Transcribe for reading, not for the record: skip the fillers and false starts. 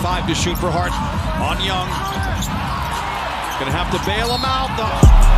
5 to shoot for Harden. On Young. Gonna have to bail him out, though.